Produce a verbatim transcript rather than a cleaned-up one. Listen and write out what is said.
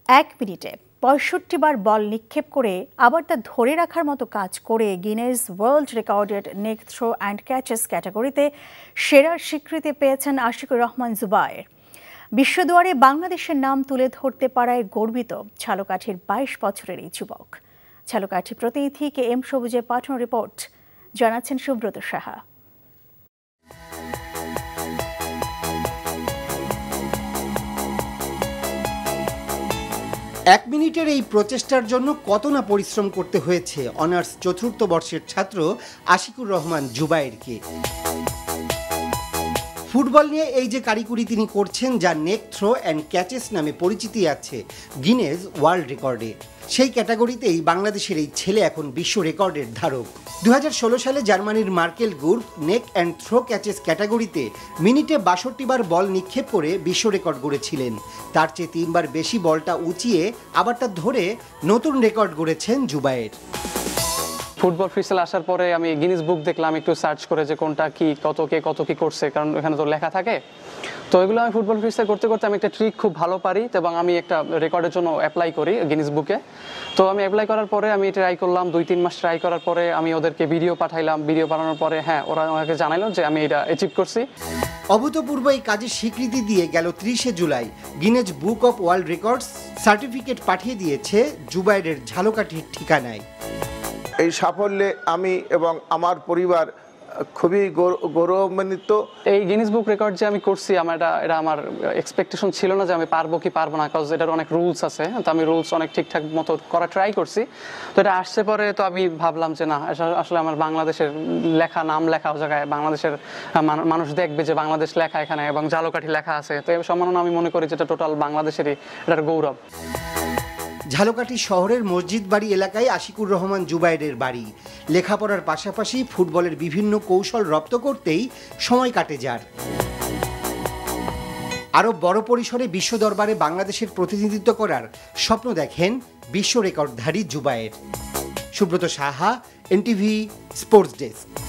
এক মিনিটে পঁয়ষট্টি বার বল নিক্ষেপ করে আবার তা ধরে রাখার মতো কাজ করে গিনেস ওয়ার্ল্ড রেকর্ডের নেক থ্রো অ্যান্ড ক্যাচেস ক্যাটাগরিতে সেরার স্বীকৃতি পেয়েছেন আশিকুর রহমান জুবায়ের। বিশ্বদুয়ারে বাংলাদেশের নাম তুলে ধরতে পারায় গর্বিত ঝালকাঠির বাইশ বছরের এই যুবক। ঝালকাঠি প্রতিনিধি কে এম সবুজের পাঠানো রিপোর্ট জানাচ্ছেন সুব্রত সাহা। এক মিনিটের এই প্রচেষ্টার জন্য কত না পরিশ্রম করতে হয়েছে অনার্স চতুর্থ বর্ষের ছাত্র আশিকুর রহমান জুবায়েরকে। ফুটবল নিয়ে এই যে কারিকুরি তিনি করছেন, যা নেক থ্রো অ্যান্ড ক্যাচেস নামে পরিচিতি আছে গিনেস ওয়ার্ল্ড রেকর্ডে, সেই ক্যাটাগরিতেই বাংলাদেশের এই ছেলে এখন বিশ্ব রেকর্ডের ধারক। দু হাজার ষোলো সালে জার্মানির মার্কেল গুর্ফ নেক অ্যান্ড থ্রো ক্যাচেস ক্যাটাগরিতে মিনিটে বাষট্টি বার বল নিক্ষেপ করে বিশ্ব রেকর্ড গড়েছিলেন। তার চেয়ে তিনবার বেশি বলটা উঁচিয়ে আবার তা ধরে নতুন রেকর্ড গড়েছেন জুবায়ের। ফুটবল ফ্রিস্টাইল আসার পরে আমি গিনেস বুক দেখলাম, একটু সার্চ করে যে কোনটা কি কত কে কত কি করছে, কারণ এখানে তো লেখা থাকে। তো এগুলো আমি ফুটবল ফ্রিস্টাইল করতে করতে আমি একটা ট্রিক খুব ভালো পারি এবং আমি একটা রেকর্ডের জন্য অ্যাপ্লাই করি গিনেস বুকে। তো আমি অ্যাপ্লাই করার পরে আমি ট্রাই করলাম, দুই তিন মাস ট্রাই করার পরে আমি ওদেরকে ভিডিও পাঠাইলাম। ভিডিও পাঠানোর পরে হ্যাঁ, ওরা আমাকে জানাইলো যে আমি এটা অ্যাচিভ করছি। অভূতপূর্ব এই কাজের স্বীকৃতি দিয়ে গেল ত্রিশে July Guinness book of world records certificate পাঠিয়ে দিয়েছে জুবায়েরের ঝালকাঠির ঠিকানায়। এই সাফল্যে আমি এবং আমার পরিবার খুবই গৌরবান্বিত। এই গিনেস বুক রেকর্ড যে আমি করছি, আমার এটা এটা আমার এক্সপেকটেশন ছিল না যে আমি পারবো কি পারবো না, কারণ এটার অনেক রুলস আছে। তো আমি রুলস অনেক ঠিকঠাক মতো করা ট্রাই করছি। তো এটা আসছে পরে তো আমি ভাবলাম যে না, আসলে আমার বাংলাদেশের লেখা, নাম লেখা জায়গায় বাংলাদেশের মানুষ দেখবে যে বাংলাদেশ লেখা এখানে এবং ঝালকাঠি লেখা আছে। তো এই সম্মাননা আমি মনে করি যেটা টোটাল বাংলাদেশেরই এটার গৌরব। ঝালকাঠি শহরের মসজিদ বাড়ি এলাকায় আশিকুর রহমান জুবায়েরের বাড়ি। লেখাপড়ার পাশাপাশি ফুটবলের বিভিন্ন কৌশল রপ্ত করতেই সময় কাটে যার। আরও বড় পরিসরে বিশ্ব দরবারে বাংলাদেশের প্রতিনিধিত্ব করার স্বপ্ন দেখেন বিশ্ব রেকর্ডধারী Zubayer. Subrata Saha, NTV sports desk.